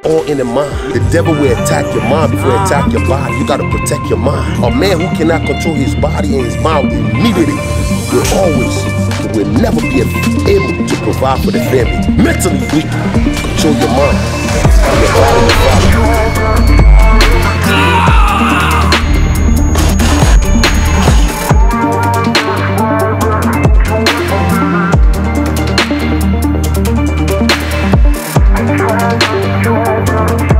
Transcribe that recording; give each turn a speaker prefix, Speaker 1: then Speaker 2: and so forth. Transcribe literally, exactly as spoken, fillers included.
Speaker 1: all in the mind. The devil will attack your mind before he attack your body. You gotta protect your mind. A man who cannot control his body and his mind immediately will always, will never be able to provide for the family. Mentally weak. Control your mind. Your body will follow.
Speaker 2: Thank you.